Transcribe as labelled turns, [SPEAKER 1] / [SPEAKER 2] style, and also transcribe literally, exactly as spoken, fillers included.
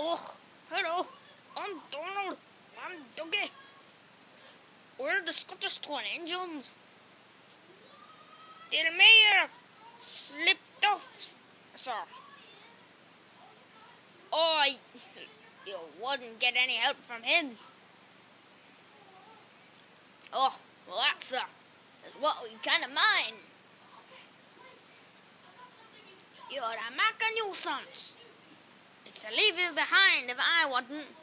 [SPEAKER 1] Oh, hello. I'm Donald. I'm Dougie. We're the Scottish Twin Engines. The mayor slipped off, sir. Oh, you wouldn't get any help from him. Oh, well, that's, uh, that's what we kind of mind. You're a mac a nuisance. It's to leave you behind if I wouldn't.